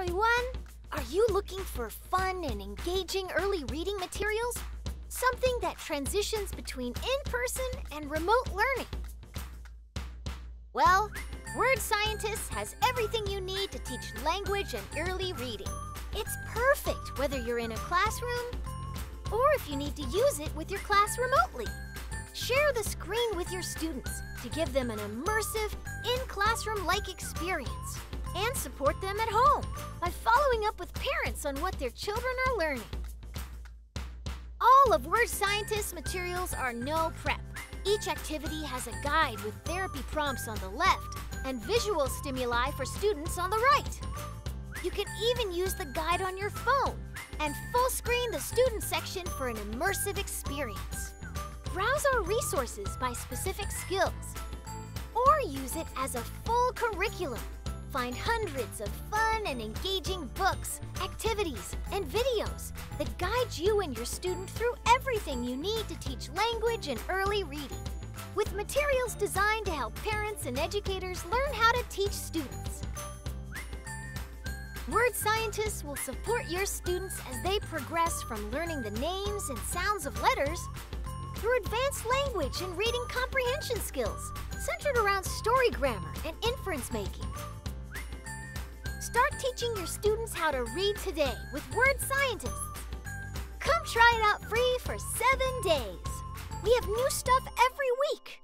everyone! Are you looking for fun and engaging early reading materials? Something that transitions between in-person and remote learning? Well, Word Scientist has everything you need to teach language and early reading. It's perfect whether you're in a classroom or if you need to use it with your class remotely. Share the screen with your students to give them an immersive, in-classroom-like experience, and support them at home by following up with parents on what their children are learning. All of Word Scientist's materials are no prep. Each activity has a guide with therapy prompts on the left and visual stimuli for students on the right. You can even use the guide on your phone and full screen the student section for an immersive experience. Browse our resources by specific skills, or use it as a full curriculum. Find hundreds of fun and engaging books, activities, and videos that guide you and your student through everything you need to teach language and early reading, with materials designed to help parents and educators learn how to teach students. Word Scientists will support your students as they progress from learning the names and sounds of letters through advanced language and reading comprehension skills centered around story grammar and inference making. Start teaching your students how to read today with Word Scientists. Come try it out free for 7 days. We have new stuff every week.